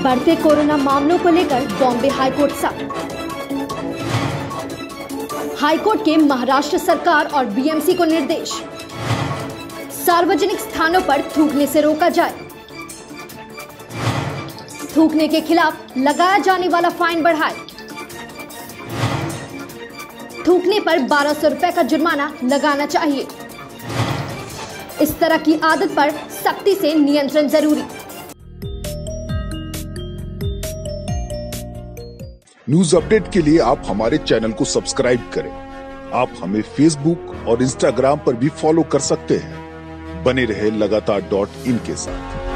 बढ़ते कोरोना मामलों को लेकर बॉम्बे हाईकोर्ट सख्त। हाईकोर्ट के महाराष्ट्र सरकार और बीएमसी को निर्देश, सार्वजनिक स्थानों पर थूकने से रोका जाए। थूकने के खिलाफ लगाया जाने वाला फाइन बढ़ाए। थूकने पर 1200 रुपए का जुर्माना लगाना चाहिए। इस तरह की आदत पर सख्ती से नियंत्रण जरूरी। न्यूज अपडेट के लिए आप हमारे चैनल को सब्सक्राइब करें। आप हमें फेसबुक और इंस्टाग्राम पर भी फॉलो कर सकते हैं। बने रहे लगातार .in के साथ।